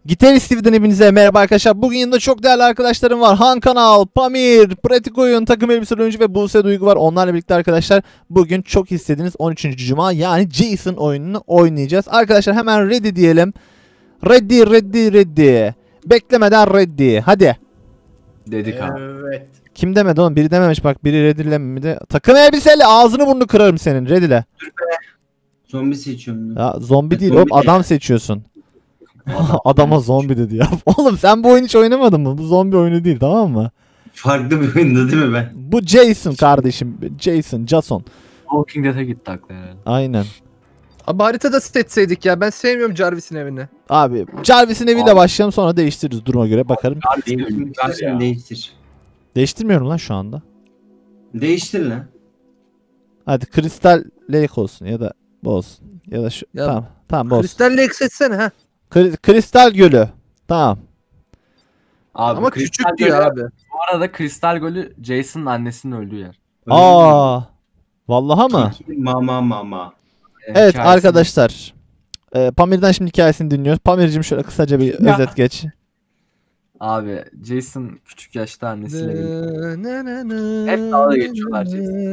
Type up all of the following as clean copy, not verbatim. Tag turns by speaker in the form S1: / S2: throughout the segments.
S1: Gitarist TV'den hepinize merhaba arkadaşlar. Bugün yanımda çok değerli arkadaşlarım var. Han Kanal, Pamir, Pratik Oyun, Takım Elbiseli Oyuncu ve Buse Duygu var. Onlarla birlikte arkadaşlar bugün çok istediğiniz 13. Cuma yani Jason oyununu oynayacağız. Arkadaşlar hemen ready diyelim. Ready. Beklemeden ready. Hadi.
S2: Dedik abi.
S3: Evet.
S1: Kim demedi oğlum? Biri dememiş bak. Biri ready'lemedi. Takım elbiseli ağzını burnunu kırarım senin. Ready'le.
S2: Zombi seçiyorum.
S1: Ya zombi değil
S2: Zombi
S1: oğlum,
S2: ne?
S1: adam seçiyorsun. Adama zombi dedi ya. Oğlum sen bu oyunu hiç oynamadın mı? Bu zombi oyunu değil, tamam mı?
S2: Farklı bir oyunda değil mi ben?
S1: Bu Jason kardeşim. Jason.
S4: Walking Dead'e gitti aklı herhalde.
S1: Aynen.
S3: Abi haritada seçseydik ya. Ben sevmiyorum Jarvis'in evini.
S1: Abi Jarvis'in eviyle başlayalım, sonra değiştiririz duruma göre bakarım.
S2: Değiştir.
S1: Değiştirmiyorum lan şu anda.
S2: Değiştir lan.
S1: Hadi Crystal Lake olsun ya da bu olsun. Ya da şu.
S3: Ya,
S1: Tamam bu olsun.
S3: Kristal Lake seçsene ha.
S1: Kristal Gölü. Tamam.
S4: Abi,
S3: Ama
S4: Kristal
S3: küçük diyor
S4: Gölü-
S3: abi.
S4: Bu arada Kristal Gölü Jason'ın annesinin öldüğü yer.
S1: Aa. Vallahi mı?
S2: Mama.
S1: Evet
S4: Hikayesi-
S1: arkadaşlar. Pamir'den şimdi hikayesini dinliyoruz. Pamir'cim şöyle kısaca bir
S4: Ya.
S1: özet geç.
S4: Abi Jason küçük yaşta annesiyle birlikte.
S3: Hep
S4: Hep dalga geçiyorlar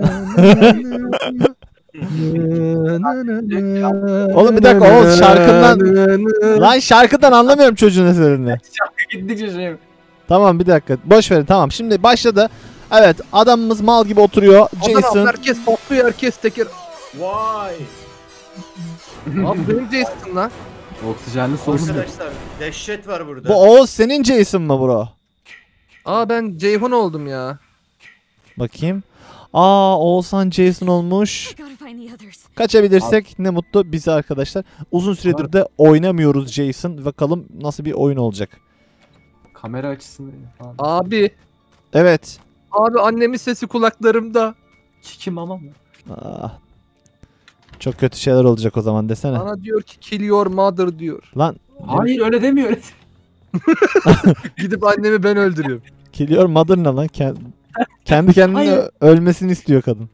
S1: Oğlum bir dakika, Oğuz şarkından... Lan şarkıdan anlamıyorum çocuğun eserini.
S4: Gittikçe şey.
S1: Tamam bir dakika. Boş verin, tamam. Şimdi başladı. Evet, adamımız mal gibi oturuyor. Jason.
S3: Herkes patlıyor, herkes teker.
S5: Vay.
S3: Abi benim Jason lan.
S4: Oksijenli solunum.
S5: Arkadaşlar dehşet var burada.
S1: Bu Oğuz senin Jason mı bro?
S3: Aa ben Ceyhun oldum ya.
S1: Bakayım. Aa, Oğuzhan Jason olmuş.
S6: I gotta find the others.
S1: Kaçabilirsek ne mutlu bize arkadaşlar. Uzun süredir de oynamıyoruz Jason. Bakalım nasıl bir oyun olacak.
S4: Kamera açısını falan.
S3: Abi.
S1: Evet.
S3: Abi annemin sesi kulaklarımda.
S4: Kiki mama mı?
S1: Ah. Çok kötü şeyler olacak o zaman desene.
S3: Bana diyor ki kill your mother diyor.
S1: Lan
S4: Hayır öyle demiyor. Öyle.
S3: Gidip annemi ben öldürüyorum.
S1: kill your mother ne lan? Kendi kendine
S4: Hayır.
S1: ölmesini istiyor kadın.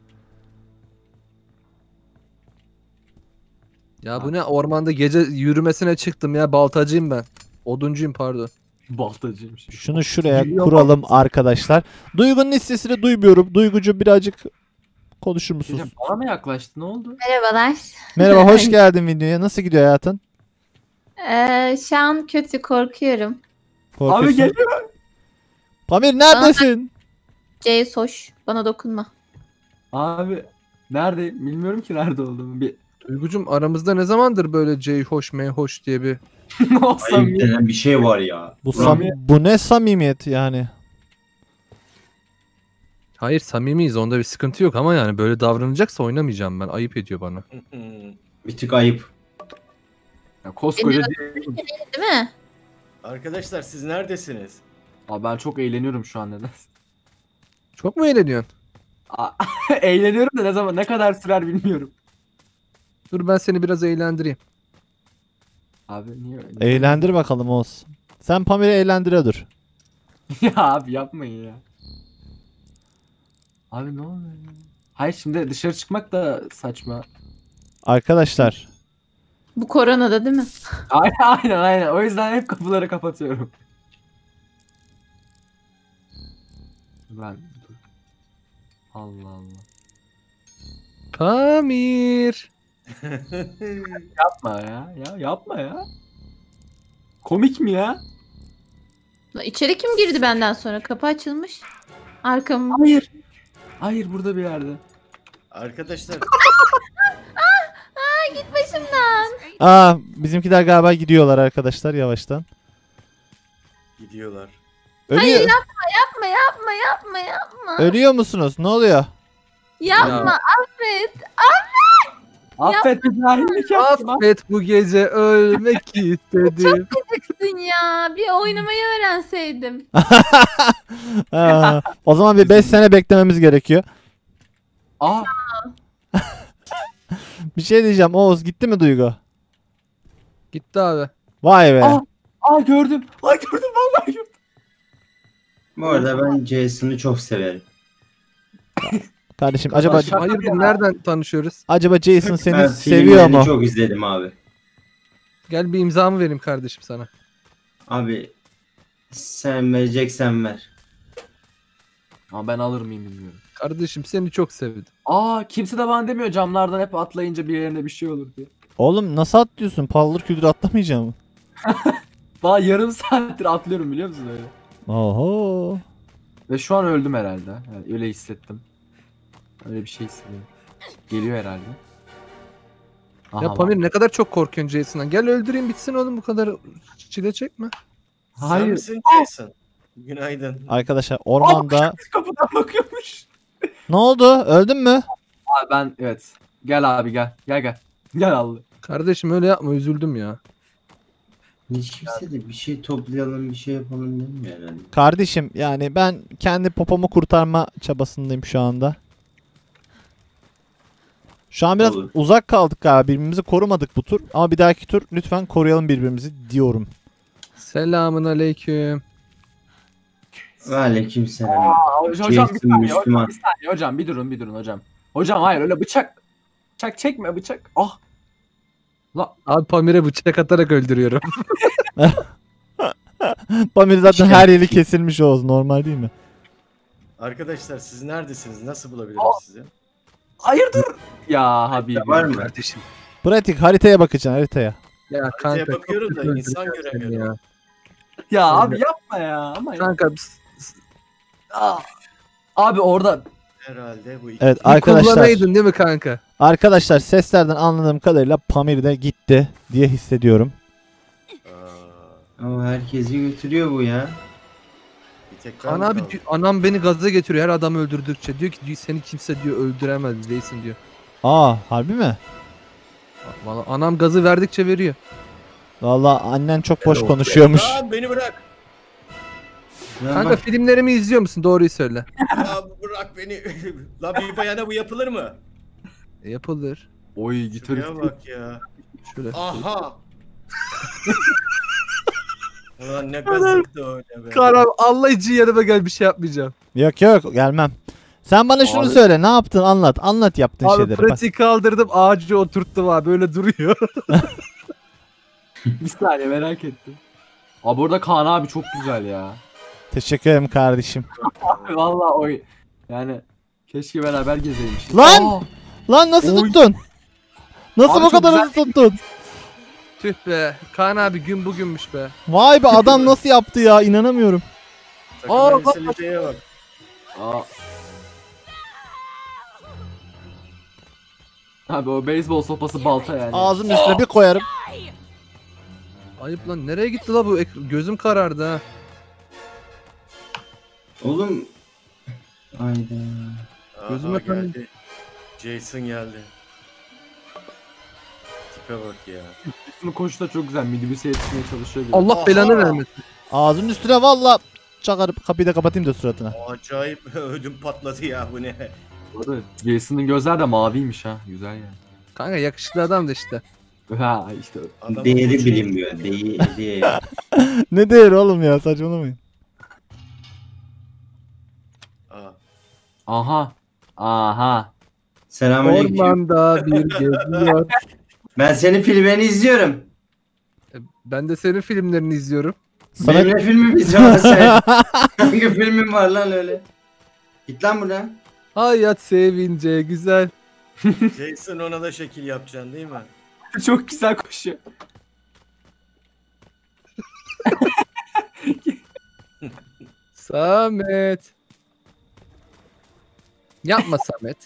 S3: Ya bu ne, ormanda gece yürümesine çıktım ya, baltacıyım ben. Oduncuyum pardon.
S4: Baltacıymış.
S1: Şunu şuraya
S4: Geliyor
S1: kuralım arkadaşlar. Duygu'nun listesini duymuyorum. Duygucu birazcık konuşur musunuz?
S4: Gece bana mı yaklaştı? Ne oldu?
S6: Merhabalar.
S1: Merhaba, hoş geldin videoya. Nasıl gidiyor hayatın?
S6: Şu an kötü, korkuyorum.
S1: Korkuyorsun.
S4: Abi geliyor.
S1: Pamir neredesin?
S6: Jace hoş. Bana dokunma.
S4: Abi nerede? Bilmiyorum ki nerede olduğumu. Bir
S3: Duygucum, aramızda ne zamandır böyle Ceyhoş Meyhoş diye bir...
S4: olsam
S2: Ayıp denen bir şey var ya.
S1: Bu ne samimiyet yani?
S3: Hayır, samimiyiz, onda bir sıkıntı yok ama yani böyle davranacaksa oynamayacağım ben. Ayıp ediyor bana.
S2: Bir tık ayıp.
S4: ya, koskoca
S6: Değil mi?
S5: Arkadaşlar siz neredesiniz?
S4: Abi ben çok eğleniyorum şu an neden?
S3: Çok mu eğleniyorsun?
S4: Eğleniyorum da ne zaman ne kadar sürer bilmiyorum.
S3: Dur ben seni biraz eğlendireyim.
S4: Abi niye öyle?
S1: Eğlendir bakalım Oğuz. Sen Pamir'i eğlendire dur.
S4: Ya abi yapmayın ya. Abi ne oluyor ya? Hayır şimdi dışarı çıkmak da saçma.
S1: Arkadaşlar.
S6: Bu koronada değil mi?
S4: Aynen. O yüzden hep kapıları kapatıyorum. Ben dur. Allah Allah.
S3: Pamir.
S4: Yapma ya. Ya yapma ya. Komik mi ya?
S6: Lan İçeri kim girdi benden sonra? Kapı açılmış. Arkamı.
S4: Hayır. Hayır burada bir yerde.
S5: Arkadaşlar
S6: Git başımdan.
S1: Aa, bizimkiler galiba gidiyorlar arkadaşlar yavaştan.
S5: gidiyorlar.
S1: Ölüyor.
S6: Yapma.
S1: Ölüyor musunuz? Ne oluyor?
S6: Yapma. Affet.
S4: Affet bir cahillik yapma.
S3: Affet, bu gece ölmek istedim.
S6: Kızın ya. Bir oynamayı öğrenseydim.
S1: Aa, o zaman bir 5 sene beklememiz gerekiyor.
S4: Aa
S1: Bir şey diyeceğim. Oğuz gitti mi Duygu?
S3: Gitti abi.
S1: Vay be.
S4: gördüm. Gördüm vallahi gördüm.
S2: Bu arada ben Jason'ı çok severim.
S1: Kardeşim acaba
S3: Hayırdır, nereden tanışıyoruz?
S1: Jason seni
S2: Ben
S1: seviyor
S2: filmlerini
S1: mu?
S2: çok izledim abi.
S3: Gel bir imzamı vereyim kardeşim sana.
S2: Abi sen vereceksen ver.
S4: Ama ben alır mıyım bilmiyorum.
S3: Kardeşim seni çok sevdim.
S4: Aa, kimse de bana demiyor camlardan hep atlayınca bir yerine bir şey olur diye.
S1: Oğlum nasıl atlıyorsun? Paldır küldür atlamayacağım mı?
S4: Daha yarım saattir atlıyorum biliyor musun öyle?
S1: Oho.
S4: Ve şu an öldüm herhalde. Yani öyle hissettim. Öyle bir şey hissediyorum. Geliyor herhalde. Aha,
S3: Ya Pamir ne kadar çok korkuyorsun Jason'dan. Gel öldüreyim bitsin oğlum, bu kadar çile çekme.
S5: Sen
S4: Hayır.
S5: misin Jason? Günaydın.
S1: Arkadaşlar ormanda...
S4: Kapıdan bakıyormuş.
S1: Ne oldu? Öldün mü?
S4: Abi ben evet. Gel abi gel. Gel. Gel Allah.
S3: Kardeşim öyle yapma, üzüldüm ya.
S2: Hiç kimse de bir şey toplayalım bir şey yapalım demiyor herhalde.
S1: Kardeşim yani ben kendi popomu kurtarma çabasındayım şu anda. Şu an biraz
S2: Olur.
S1: uzak kaldık galiba. Birbirimizi korumadık bu tur. Ama bir dahaki tur lütfen koruyalım birbirimizi diyorum.
S3: Selamun aleyküm.
S2: Ve aleykümselam.
S4: Hocam bir
S2: Jason
S4: saniye,
S2: Müslüman.
S4: hocam, bir saniye hocam bir durun hocam. Hocam hayır öyle bıçak çekme bıçak. Ah.
S3: Abi Pamir'e bıçak atarak öldürüyorum.
S1: Pamir zaten her yeri kesilmiş Oğuz. Normal değil mi?
S5: Arkadaşlar siz neredesiniz? Nasıl bulabilirim sizi?
S4: Hayır dur. Ya Habibim.
S2: Var mı?
S3: Kardeşim.
S1: Pratik haritaya bakacaksın haritaya.
S3: Ya
S5: Haritaya
S3: kanka.
S5: bakıyoruz
S3: çok
S5: da
S3: kötü
S5: insan
S3: öldüreceğim seni
S5: göremiyorum.
S3: ya.
S4: Ya abi yapma ya. Ama ya.
S3: Kanka
S4: Aa. Abi orada
S5: Herhalde bu iki.
S1: Evet
S3: bir
S1: arkadaşlar.
S3: kullanaydın değil mi kanka?
S1: Arkadaşlar seslerden anladığım kadarıyla Pamir de gitti diye hissediyorum.
S5: Aa,
S2: Ama herkesi götürüyor bu ya.
S5: bir tek ben mi
S3: Ana abi
S5: kaldım?
S3: anam beni gaza getiriyor her adam öldürdükçe. Diyor ki seni kimse diyor öldüremez Jason diyor.
S1: Aa harbi mi?
S3: Vallahi anam gazı verdikçe veriyor.
S1: Vallahi annen çok boş
S3: Evet.
S1: konuşuyormuş.
S5: Lan beni bırak.
S2: Ya
S3: Kanka
S2: bak,
S3: filmlerimi izliyor musun? Doğruyu söyle.
S5: Ya bırak beni. La bir bayana bu yapılır mı?
S3: Yapılır.
S4: oy gitar.
S5: Şuraya bak ya.
S3: Şöyle.
S5: Aha. Ulan ne gazıktı öyle be.
S3: Karam Allah için yanıma gel, bir şey yapmayacağım.
S1: Yok gelmem. Sen bana şunu
S4: Abi-
S1: söyle, ne yaptın, anlat. Anlat yaptığın
S3: Abi
S1: şeyleri. Bak.
S3: pratik kaldırdım, ağacı oturttum abi, böyle duruyor.
S4: Bir saniye merak ettim. Abi orada Kaan abi çok güzel ya.
S1: Teşekkür ederim kardeşim.
S4: Vallahi oy. Yani keşke beraber gezeymişiz.
S1: Lan!
S4: Aa,
S1: Lan nasıl
S4: Oy.
S1: tuttun? Nasıl
S4: Abi
S1: bu
S4: çok
S1: kadar
S4: güzel.
S1: hızlı tuttun?
S3: Tüh be. Kaan abi gün bugünmüş be.
S1: Vay be adam nasıl yaptı ya, inanamıyorum.
S3: Aa,
S5: Takım elbiseli şeye bak.
S4: aa. Abi o beyzbol sopası balta yani.
S1: Ağzımın üstüne bir koyarım.
S3: Ayıp lan, nereye gitti la bu? Gözüm karardı ha.
S2: oğlum. Hayda.
S3: Gözüm
S5: Aha,
S3: efendim.
S5: geldi. Jason geldi. Tipe bak ya.
S4: Bunun koşu da çok güzel. Minibüse yetişmeye çalışıyor. gibi.
S3: Allah
S5: Aha.
S3: belanı vermesin.
S1: Ağzımın üstüne valla çakarıp kapıyı da kapatayım da suratına.
S5: Acayip ödüm patladı ya, bu ne?
S4: Bu arada Jason'ın gözler de maviymiş ha. Güzel yani.
S3: Kanka yakışıklı adam da işte.
S4: Ha işte.
S5: Adamın
S2: Değeri
S5: ucu-
S2: bilinmiyor. Değeri.
S1: Ne değer oğlum ya, saçmalamayın.
S5: Aa,
S4: Aha. Aha.
S2: Selamünaleyküm.
S3: Ormanda bir geziyor.
S2: Ben senin filmlerini izliyorum.
S3: Ben de senin filmlerini izliyorum.
S1: Sana...
S2: Benim ne filmim izliyorsun sen? Hangi filmin var lan öyle? Git lan buradan.
S3: Hayat sevince güzel.
S5: Jason ona da şekil yapacaksın değil mi?
S4: Çok güzel koşuyor.
S3: Samet. Yapma Samet.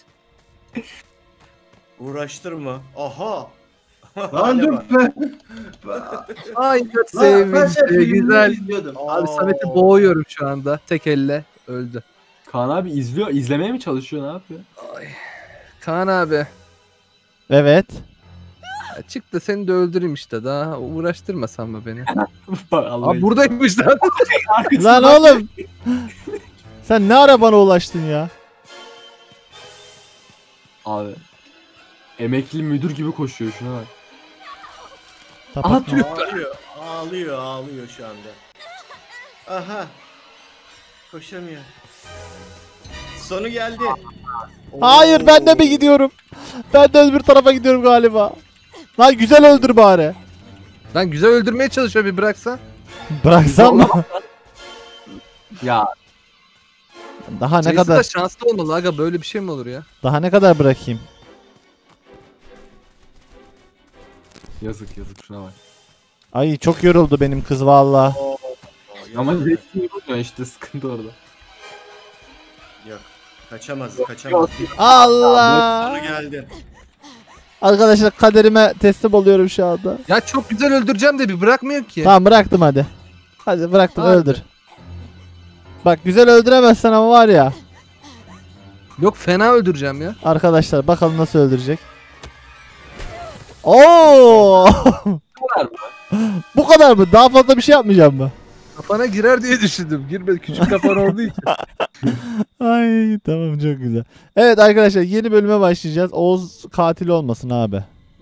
S5: Uğraştırma. Aha.
S2: Lan
S5: Hadi
S2: dur
S5: bak.
S2: be.
S3: Hayat
S2: Lan ben senin
S3: sevince
S2: filmlerini
S3: güzel.
S2: izliyordum.
S3: Abi
S5: Aa.
S3: Samet'i boğuyorum şu anda. Tek elle öldü.
S4: Kaan abi izliyor. İzlemeye mi çalışıyor? Ne yapıyor?
S3: Kaan abi.
S1: Evet.
S3: Ya çık da seni de öldüreyim işte. Daha uğraştırmasan mı beni?
S4: Bak Allah
S3: Abi buradaymış lan.
S1: Lan oğlum. Sen ne ara bana ulaştın ya?
S4: Abi. Emekli müdür gibi koşuyor şuna bak.
S1: Kapat.
S4: Aha tüh.
S5: Ağlıyor şu anda. Aha. Koşamıyor. Sonu geldi.
S1: Hayır, ben de
S5: Oo.
S1: mi gidiyorum? Ben de öbür tarafa gidiyorum galiba. Lan güzel öldür bari.
S3: Lan güzel öldürmeye çalışıyor, bir bıraksan.
S1: Bıraksam mı?
S4: Ya
S1: Daha ne
S3: Jason
S1: kadar
S3: da şanslı olmalı aga, böyle bir şey mi olur ya?
S1: daha ne kadar bırakayım?
S4: yazık şuna bak.
S1: Ay çok yoruldu benim kız valla.
S4: Ama resmi yapmıyor işte, sıkıntı orada.
S5: Yok. Kaçamaz.
S1: Allah!
S5: Sonu geldi.
S1: Arkadaşlar kaderime teslim oluyorum şu anda.
S3: Ya çok güzel öldüreceğim de bir bırakmıyor ki.
S1: Tamam bıraktım hadi. Hadi bıraktım,
S3: Hadi.
S1: öldür. Bak güzel öldüremezsen ama var ya.
S3: Yok, fena öldüreceğim ya.
S1: Arkadaşlar bakalım nasıl öldürecek. Oo!
S4: Bu kadar mı?
S1: Bu kadar mı? Daha fazla bir şey yapmayacağım mı?
S3: Kafana girer diye düşündüm. Girmedi, küçük kafan olduğu için.
S1: Ay tamam, çok güzel. Evet arkadaşlar, yeni bölüme başlayacağız. Oğuz katil olmasın abi.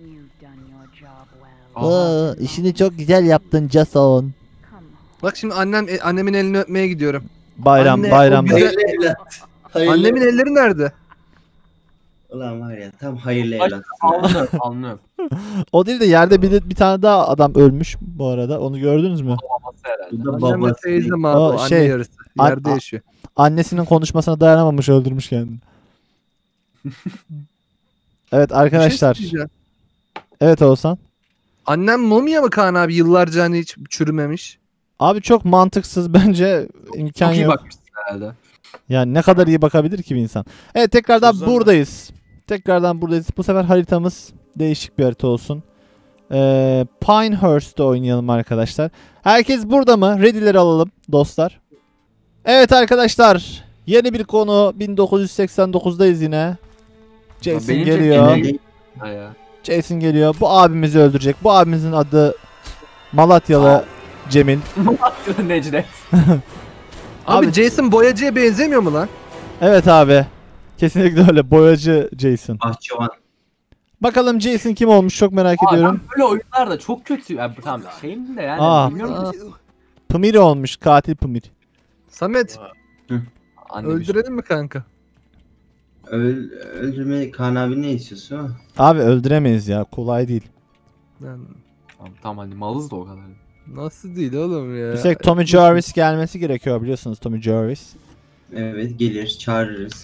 S4: Aha.
S1: işini çok güzel yaptın Jason.
S3: Bak şimdi annemin elini öpmeye gidiyorum.
S1: Bayram
S3: Anne,
S1: bayramda.
S3: o güzel-
S2: Hayırlı evlat. Hayırlı
S3: Annemin
S2: evlat.
S3: elleri nerede?
S2: Ulan var ya, tam hayırlı
S4: Bak,
S2: evlat.
S4: Alnı öp.
S1: O değil de yerde bir tane daha adam ölmüş bu arada. Onu gördünüz mü?
S4: Babası herhalde.
S2: Bu da
S3: Annem ve
S2: babası.
S3: teyzem abi.
S1: O
S3: Anne
S1: şey,
S3: yarısı.
S1: an-
S3: Yerde
S1: a-
S3: yaşıyor.
S1: Annesinin konuşmasına dayanamamış, öldürmüş kendini. Evet
S3: Bir şey
S1: arkadaşlar.
S3: söyleyeceğim.
S1: Evet Oğuzhan.
S3: Annem mumya mı Kaan abi? Yıllarca hani hiç çürümemiş.
S1: Abi çok mantıksız bence, imkan
S4: Çok iyi
S1: yok.
S4: bakmışsın herhalde.
S1: Yani ne kadar iyi bakabilir ki bir insan. Evet tekrardan
S5: Suzan da.
S1: buradayız. Tekrardan buradayız. Bu sefer haritamız değişik bir harita olsun. Pinehurst'ta oynayalım arkadaşlar. Herkes burada mı? Ready'leri alalım dostlar. Evet arkadaşlar. Yeni bir konu. 1989'dayız yine. Jason
S4: benim
S1: geliyor.
S4: çektiğim Ha ya.
S1: Jason geliyor. Bu abimizi öldürecek. Bu abimizin adı Malatyalı Cemil.
S4: Necdet.
S3: Abi,
S1: Abi-
S3: Jason boyacıya benzemiyor mu lan?
S1: Evet abi. Kesinlikle öyle. Boyacı Jason.
S2: Bahçıvan.
S1: Bakalım Jason kim olmuş, çok merak ediyorum.
S4: Ben böyle oyunlarda çok kötü. Yani, tamam şeyim de yani.
S1: Aa.
S4: Bilmiyorum.
S1: Pımir olmuş. Katil Pımir.
S3: Samet,
S4: Anne bir şey.
S3: öldürelim mi kanka?
S2: Öldürme Kaan abi, ne istiyorsun?
S1: Abi öldüremeyiz ya. Kolay değil.
S3: Yani,
S4: Tamam hani malız da o kadar.
S3: nasıl değil oğlum ya?
S1: Bir tek Tommy Jarvis gelmesi gerekiyor, biliyorsunuz Tommy Jarvis.
S2: Evet, gelir çağırırız.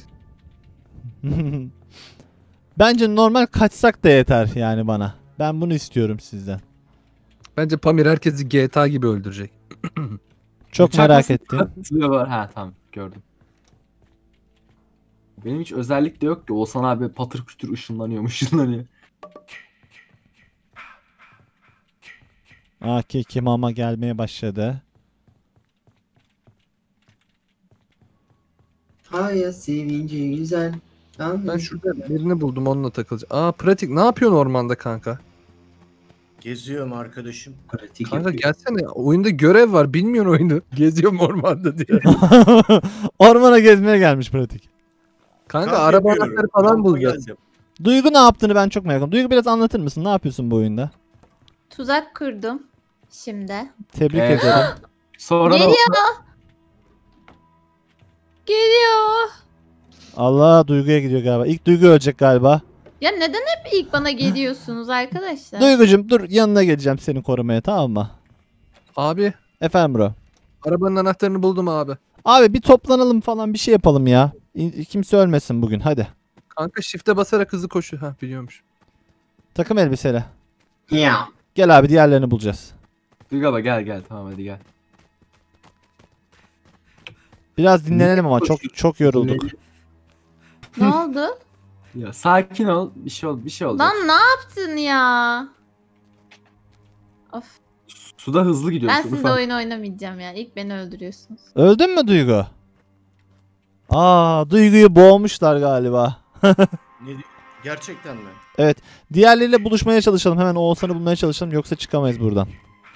S1: Bence normal kaçsak da yeter yani bana. Ben bunu istiyorum sizden.
S3: Bence Pamir herkesi GTA gibi öldürecek.
S1: Çok
S4: Bıçak
S1: merak
S4: nasıl
S1: ettim.
S4: atılıyorlar? Ha tamam gördüm. Benim hiç özellik de yok ki. Oğuzhan abi patır kütür ışınlanıyor.
S1: Keki mama gelmeye başladı.
S2: Hayat sevinci güzel.
S3: Ben şurada birini buldum, onunla takılacağım. Aa, pratik, ne yapıyorsun ormanda kanka?
S5: Geziyorum arkadaşım.
S2: pratik
S3: Kanka
S2: yapıyor.
S3: gelsene, oyunda görev var, bilmiyorsun oyunu. Geziyorum ormanda diye.
S1: Ormana gezmeye gelmiş pratik.
S3: Kanka
S5: Kamp
S3: araba
S5: yapıyorum.
S3: anahtarı falan
S5: Kampa
S3: bulacağız.
S5: geldim.
S1: Duygu ne yaptığını ben çok merak ediyorum. Duygu biraz anlatır mısın? Ne yapıyorsun bu oyunda?
S6: Tuzak kurdum şimdi.
S1: Tebrik
S4: Evet.
S1: ederim.
S4: Sonra da
S6: Geliyor. Geliyor.
S1: Allah, Duygu'ya gidiyor galiba. İlk Duygu ölecek galiba.
S6: Ya neden hep ilk bana geliyorsunuz arkadaşlar?
S1: Duygucum dur, yanına geleceğim seni korumaya, tamam mı?
S3: Abi,
S1: Efendim bro.
S3: arabanın anahtarını buldum abi.
S1: Abi bir toplanalım falan, bir şey yapalım ya. Kimse ölmesin bugün, hadi.
S3: Kanka shift'e basarak hızlı koşu. Ha, biliyormuş.
S1: Takım elbiseyle.
S2: Ya.
S1: Gel abi, diğerlerini bulacağız.
S4: Duygu abla gel tamam hadi gel.
S1: Biraz dinlenelim ama çok yorulduk.
S6: Ne oldu?
S4: Ya sakin ol. Bir şey oldu.
S6: Lan ne yaptın ya? Of.
S4: Suda hızlı gidiyorsun.
S6: Ben sizle oyun oynamayacağım ya. İlk beni öldürüyorsunuz.
S1: Öldün mü Duygu? Duygu'yu boğmuşlar galiba.
S5: Ne, gerçekten mi?
S1: Diğerleriyle buluşmaya çalışalım. Hemen Oğuzhan'ı bulmaya çalışalım. Yoksa çıkamayız buradan.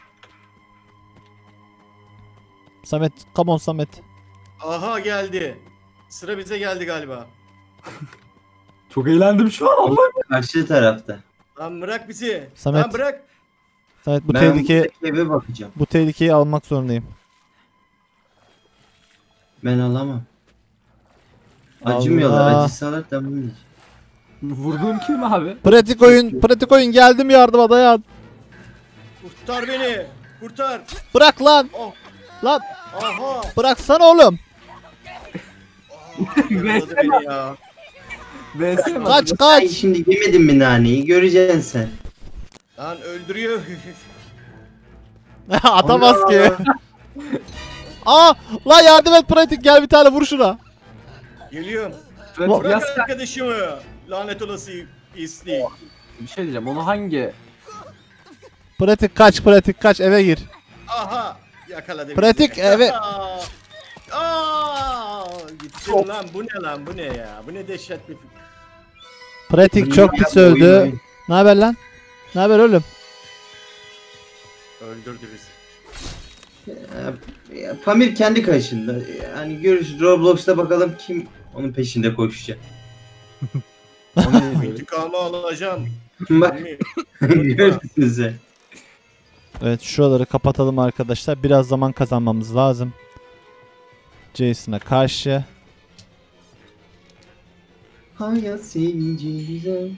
S1: Samet, come on Samet.
S5: Aha, geldi. Sıra bize geldi galiba.
S4: Çok eğlendim şu an. Allah.
S2: Karşı tarafta.
S5: Lan bırak bizi.
S1: Samet.
S5: Lan bırak.
S1: Samet, bu
S2: Ben buradaki eve bakacağım.
S1: tehlikeyi almak zorundayım.
S2: Ben alamam. Acımıyorlar.
S1: Allah.
S2: Acısalar tamam diyeceğim.
S4: Vurduğum kim abi?
S1: Pratik oyun geldim, yardıma dayan.
S5: Kurtar beni. Kurtar.
S1: Bırak lan.
S5: Oh.
S1: Lan
S5: Aha.
S1: bıraksana oğlum.
S5: Yakaladı beni ya.
S4: VS mi?
S1: Kaç
S2: Ay
S1: kaç.
S2: şimdi yemedin mi naneyi? Göreceksin sen.
S5: Lan öldürüyor.
S1: Atamaz
S2: Allah.
S1: ki. Aa lan yardım et pratik, gel bir tane vur şuna.
S5: Geliyorum.
S4: Pratik,
S5: Bırak
S4: ya sen-
S5: arkadaşımı. Lanet olası pislik.
S4: bir şey diyeceğim. Onu hangi?
S1: Pratik kaç, pratik kaç, eve gir.
S5: Aha. Yakaladı
S1: Pratik,
S5: bizi.
S1: evet.
S5: Aa, gittim lan. Bu ne lan? Bu ne ya? Bu ne dehşetli.
S1: Pratik çok pis öldü. Ne haber lan? Ne haber oğlum?
S5: Öldürdü bizi.
S2: Ya, Pamir kendi kaşında. Yani görüş Roblox'ta bakalım kim onun peşinde koşacak.
S4: O neydi?
S5: İntikamı alacağım.
S2: Bak görürsün sen.
S1: Evet, şuraları kapatalım arkadaşlar. Biraz zaman kazanmamız lazım. Jason'a karşı.
S2: Hayat sevinci güzel.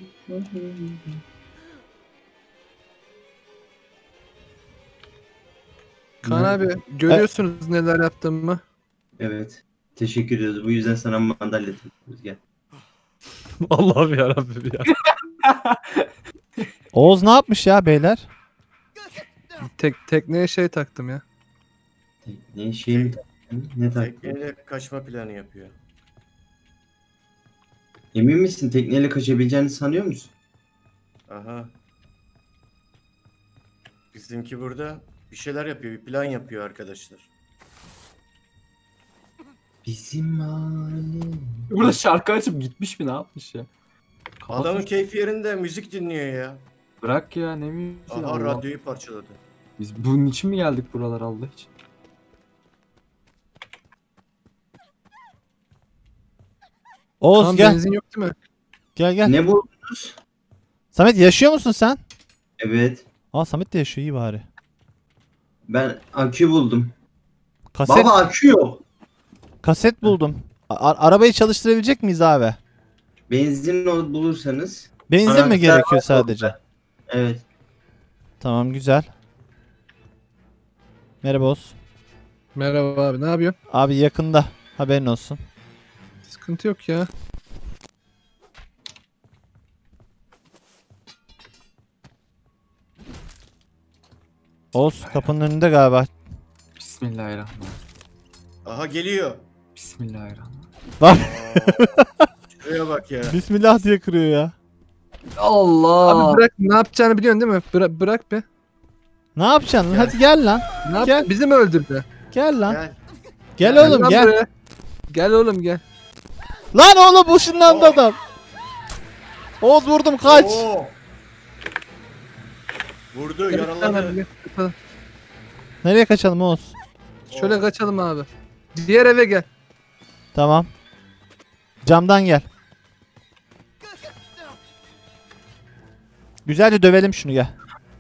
S3: Kaan abi görüyorsunuz neler yaptığımı.
S2: Evet. Teşekkür ediyoruz. Bu yüzden sana mandalya takıyoruz. Gel.
S3: Allah'ım yarabbim ya.
S1: Oğuz ne yapmış ya beyler?
S3: Tekneye şey taktım ya.
S2: Ne şey mi taktın? Ne taktın?
S5: Tekneyle kaçma planı yapıyor.
S2: Emin misin? Tekneyle kaçabileceğini sanıyor musun?
S5: Aha. Bizimki burada bir şeyler yapıyor, bir plan yapıyor arkadaşlar.
S2: Bizim aile.
S4: Burada şarkı açıp gitmiş mi, ne yapmış ya? Kapatmış.
S5: Adamın keyfi yerinde müzik dinliyor ya.
S4: Bırak ya, ne müziği?
S5: Aha
S4: Allah.
S5: radyoyu parçaladı.
S4: Biz bunun için mi geldik buralara Allah için?
S1: Oğuz
S3: Kaan
S1: gel.
S3: benzin yok değil mi?
S1: Gel gel.
S2: Ne buldunuz?
S1: Samet yaşıyor musun sen?
S2: Evet.
S1: Aa Samet de yaşıyor, iyi bari.
S2: Ben akü buldum.
S1: Kaset
S2: Baba akü yok.
S1: kaset buldum. Arabayı çalıştırabilecek miyiz abi?
S2: Benzin bulursanız.
S1: Benzin mi
S2: Anahtar
S1: gerekiyor
S2: var
S1: sadece?
S2: Evet.
S1: Tamam, güzel. Merhaba Oğuz.
S3: Merhaba abi, ne yapıyorsun?
S1: Abi yakında, haberin olsun.
S3: Sıkıntı yok ya.
S1: Oğuz kapının önünde galiba.
S4: Bismillahirrahmanirrahim.
S5: Aha geliyor.
S4: Bismillahirrahmanirrahim.
S1: Bak
S5: Şuraya bak ya.
S1: Bismillah diye kırıyor ya.
S4: Allah.
S3: Abi bırak, ne yapacağını biliyorsun değil mi? Bırak be.
S1: Ne yapacaksın?
S5: Gel.
S1: Hadi gel lan.
S3: Ne yap?
S1: Gel.
S3: Bizi mi öldürdü?
S1: Gel lan.
S5: Gel.
S1: Gel oğlum
S3: lan
S1: gel.
S3: buraya. Gel oğlum gel.
S1: Lan oğlum ışınlandı
S5: Oh.
S1: adam. Oğuz vurdum, kaç.
S5: Oo. Vurdu, yaraladı.
S1: Nereye kaçalım Oğuz?
S3: Şöyle kaçalım abi. Diğer eve gel.
S1: Tamam. Camdan gel. Güzelce dövelim şunu, gel.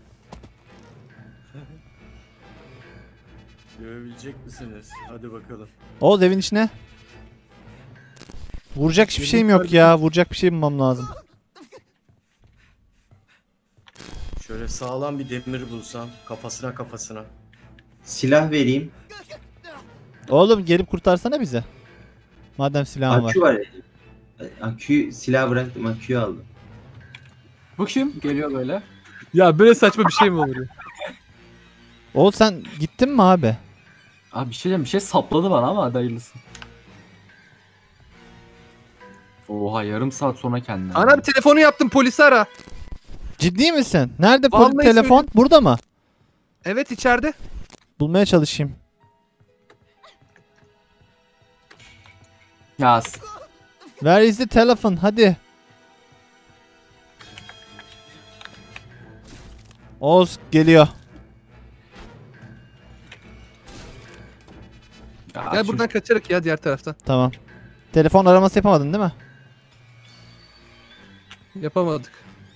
S5: Dövebilecek misiniz? Hadi bakalım.
S1: Oğuz evin içine. Vuracak hiçbir şeyim yok ya. Vuracak bir şey bulmam lazım.
S5: Şöyle sağlam bir demir bulsam kafasına.
S2: Silah vereyim.
S1: Oğlum gelip kurtarsana bizi. Madem silahın var.
S2: Akü var. Akü silah bıraktım. Aküyü aldım.
S4: Bu kim? Geliyor böyle.
S3: Ya böyle saçma bir şey mi olur ya?
S1: Oğuz sen gittin mi abi?
S4: Abi bir şey diyeceğim, bir şey sapladı bana ama hadi hayırlısı. Oha, yarım saat sonra kendine.
S3: Ana bir telefonu yaptım, polisi ara.
S1: Ciddi misin? Nerede
S3: Vallahi
S1: telefon?
S3: söylüyorum.
S1: Burada mı?
S3: Evet, içeride.
S1: Bulmaya çalışayım.
S4: Ya
S1: Where is the telephone? Hadi. Oğuz geliyor.
S3: Gel buradan kaçarak ya, diğer taraftan.
S1: Tamam. Telefon araması yapamadın değil mi?
S3: Yapamadık.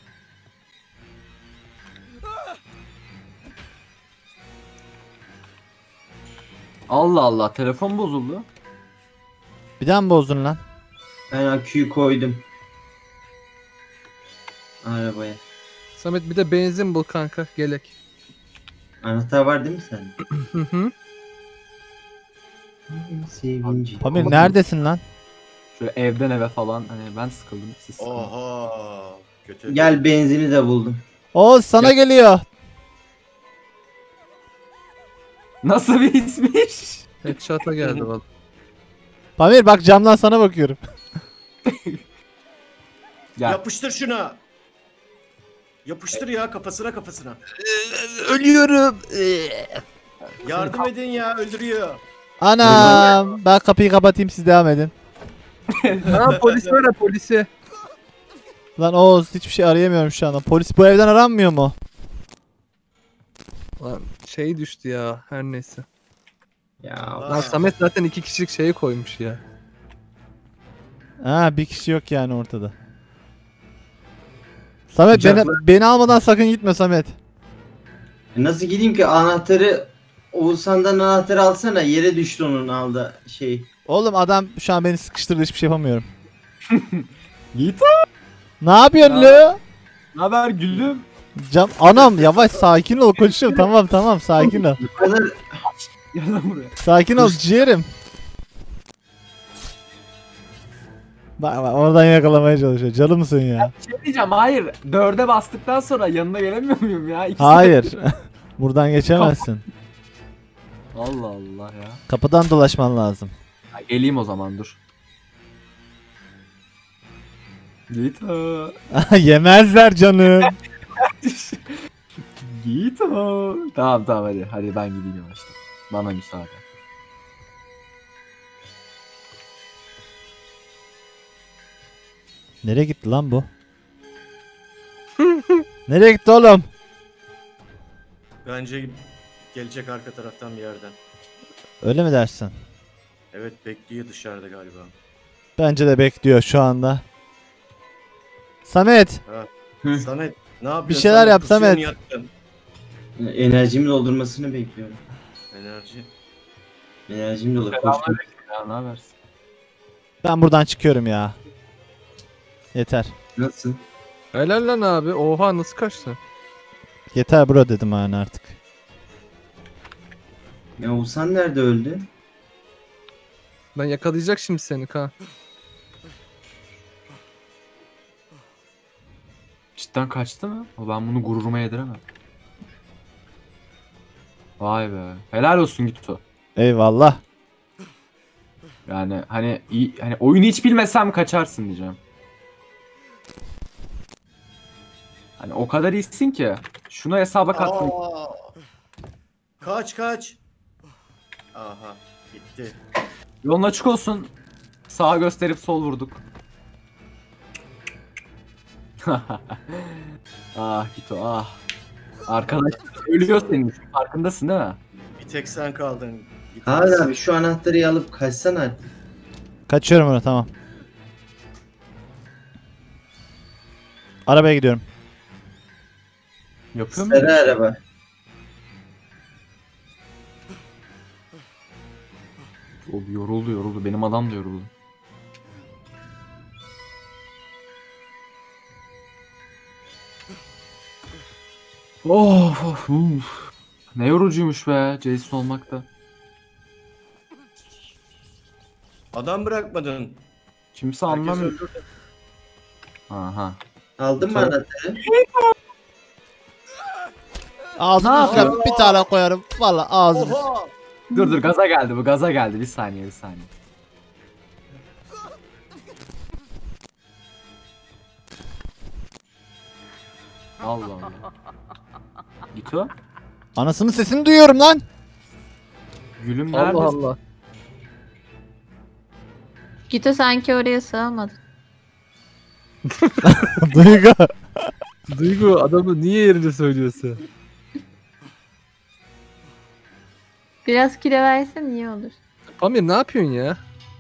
S4: Allah Allah, telefon bozuldu.
S1: Bir daha mı bozdun lan?
S2: Ben aküyü koydum. Arabaya.
S3: Samet bir de benzin bul kanka, gelek.
S2: Anahtar var değil mi sende?
S3: Hı hı.
S2: Sevinci.
S1: Pamir neredesin lan?
S4: Şöyle evden eve falan hani ben sıkıldım. Siz sıkılın.
S5: Oha. Kötü.
S2: Gel benzini de buldum.
S1: Oğuz sana geliyor.
S4: Nasıl bir hismiş?
S3: Headshot'a geldi valla.
S1: Pamir bak camdan sana bakıyorum.
S4: Gel.
S5: Yapıştır şuna. Yapıştır ya kafasına.
S1: Ölüyorum.
S5: Yardım edin ya öldürüyor.
S1: Anam. Ben kapıyı kapatayım siz devam edin.
S3: Ha polis var ya polisi.
S1: Lan Oğuz hiçbir şey arayamıyorum şu anda. Polis bu evden aranmıyor mu?
S3: Lan şey düştü ya her neyse.
S2: Ya
S3: Lan Samet zaten 2 kişilik şeyi koymuş ya.
S1: Ha bir kişi yok yani ortada. Samet
S2: Kucakla.
S1: beni almadan sakın gitme Samet.
S2: nasıl gideyim ki anahtarı Oğuzhan'dan anahtarı alsana yere düştü onun aldı şey.
S1: Oğlum adam şu an beni sıkıştırdı hiçbir şey yapamıyorum.
S4: Git.
S1: Ne yapıyorsun
S4: Ya.
S1: Leo?
S4: Ne haber gülüm?
S1: Anam yavaş sakin ol koçum tamam sakin ol.
S2: Bu kadar
S4: Gel lan buraya.
S1: Sakin ol ciğerim. Bak oradan yakalamaya çalışıyor. Canımsın ya.
S4: Şey diyeceğim hayır. 4'e bastıktan sonra yanına gelemiyor muyum ya? İkisi de-
S1: Hayır. Buradan geçemezsin.
S4: Allah Allah ya.
S1: Kapıdan dolaşman lazım.
S4: Ya geleyim o zaman dur. Git.
S1: Yemezler canım.
S4: Git. Tamam hadi. Hadi ben gideyim yavaştan. Bana müsaade.
S1: Nereye gitti lan bu? Nereye gitti oğlum?
S5: Bence gelecek arka taraftan bir yerden.
S1: Öyle mi dersin?
S5: Evet bekliyor dışarıda galiba.
S1: Bence de bekliyor şu anda. Samet.
S2: Hı.
S5: Samet ne yapıyorsun?
S1: Bir şeyler yap
S5: Kusuyorsun,
S1: Samet.
S5: yattın.
S2: enerjimi doldurmasını bekliyorum.
S5: Enerji.
S2: Enerjim dolu. Koş.
S4: Selamünaleyküm ya ne habersin?
S1: Ben buradan çıkıyorum ya. Yeter.
S2: Nasıl?
S3: Helal lan abi. Oha nasıl kaçtın?
S1: Yeter bro dedim yani artık.
S2: Ya Oğuzhan nerede öldü?
S3: Ben yakalayacak şimdi seni ka.
S4: Cidden kaçtı mı? Ben bunu gururuma yediremem. Vay be. Helal olsun Gitto.
S1: Eyvallah.
S4: Yani hani iyi, hani oyunu hiç bilmesem kaçarsın diyeceğim. Hani o kadar iyisin ki şunu hesaba katmayı.
S5: Aa! Kaç. Aha gitti.
S4: Yolun açık olsun. Sağa gösterip sol vurduk. Ah Gito ah. Arkadaş ölüyor senin için, farkındasın değil mi?
S5: Bir tek sen kaldın. Git.
S2: Hayır abi şu anahtarı alıp kaçsana artık.
S1: Kaçıyorum ona tamam. Arabaya gidiyorum.
S4: Yapıyor mu?
S2: Sarı araba.
S4: Yoruldu. Benim adam da yoruldu. Of. Ne yorucuymuş be Jason olmak da.
S5: Adam bırakmadın.
S4: Kimse
S5: Herkes
S4: anlamıyor.
S5: öldürdü.
S4: Aha.
S2: Aldın mı anahtarı?
S1: Ağzını
S4: Ne
S1: üstüne
S4: yapıyor?
S1: bir tane koyarım. Valla ağzını.
S5: Oha!
S4: Dur gaza geldi bu gaza geldi. Bir saniye. Allah Allah. Gito?
S1: Anasının sesini duyuyorum lan.
S4: Gülüm nerede?
S3: Allah Allah.
S6: Gito sanki oraya sığamadın.
S1: Duygu.
S3: Duygu adamı niye yerinde söylüyorsun?
S6: Biraz kilo versen iyi olur.
S3: Pamir ne yapıyorsun ya?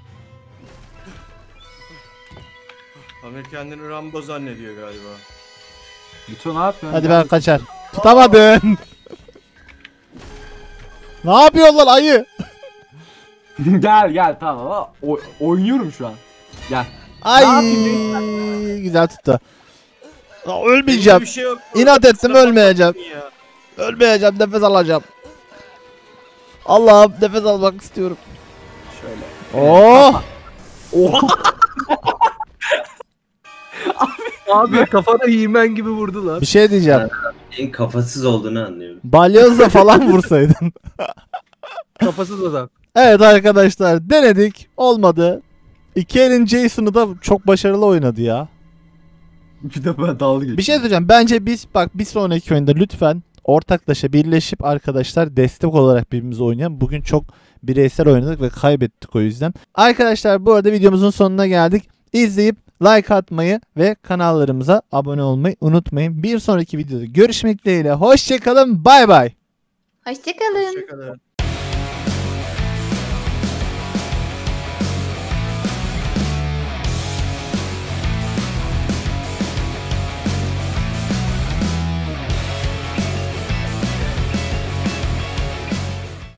S5: Pamir kendini Rambo zannediyor galiba.
S4: Gito ne yapıyorsun?
S1: Hadi ben kaçar. Tutamadın. Ne yapıyorsun lan ayı?
S4: Gel tamam. Oynuyorum şu an. Gel.
S1: Ay
S4: yapayım
S1: güzel tuttu. Aa,
S5: Elimde
S1: ölmeyeceğim.
S5: bir şey yok.
S1: İnat ettim ölmeyeceğim.
S5: Ya.
S1: Ölmeyeceğim, nefes alacağım. Allah'ım nefes almak istiyorum.
S4: Şöyle.
S1: Oh!
S3: Abi kafana He-Man gibi vurdu lan.
S1: Bir şey diyeceğim.
S2: En kafasız olduğunu anlıyorum.
S1: Balyozla falan vursaydın.
S3: Kafasız adam.
S1: Evet arkadaşlar, denedik. Olmadı. İki elin Jason'ı da çok başarılı oynadı ya.
S4: Bir de ben dalga geçiyorum.
S1: Bir şey söyleyeceğim. Bence biz bak bir sonraki oyunda lütfen ortaklaşa birleşip arkadaşlar destek olarak birbirimize oynayalım. Bugün çok bireysel oynadık ve kaybettik o yüzden. Arkadaşlar bu arada videomuzun sonuna geldik. İzleyip like atmayı ve kanallarımıza abone olmayı unutmayın. Bir sonraki videoda görüşmek dileğiyle. Hoşçakalın. Bay bay.
S6: Hoşçakalın.
S5: Hoşçakalın.